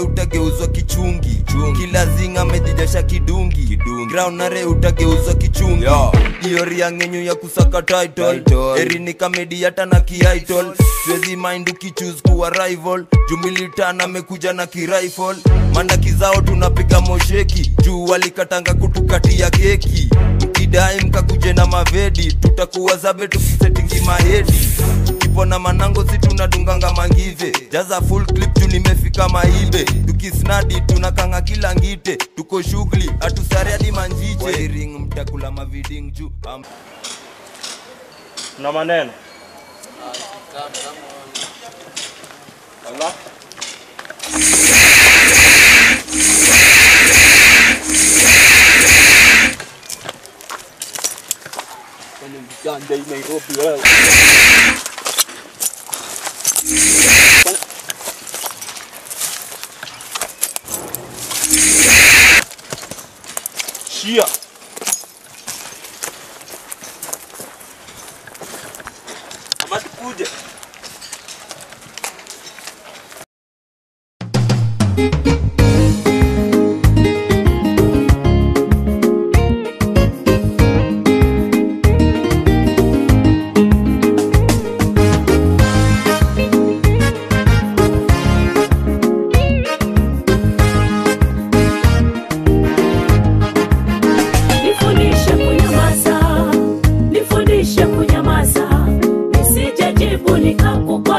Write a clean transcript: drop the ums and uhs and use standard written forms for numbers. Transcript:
utageuzwa kichungi. Kila zinga medijasha kidungi. Ground nare utageuzwa kichungi. Iyo riangenyu ya kusaka title. Erini kamedi hata na ki-idol. Swezi mind ukichoose kuwa rival. Jumilitana mekuja na ki-rifle. Manda kizao tunapiga mosheki. Juu walikatanga kutukatia keki. Mkidai mkakuje na mavedi. Tutakuwa zabe tukisetingi mahedi. Kipona manango si tunadunganga mangive. Jaza full clip juu nimefika maibe. Tukisnadi tunakanga kila ngite. Tuko shughuli atusare hadi manjiche. Wairing mtakula maviding juu na maneno Allah kwenye mjanja hii Nairobi wewe Shia Amati kuje Nifundishe kunyamaza, nisijajibu nikakupa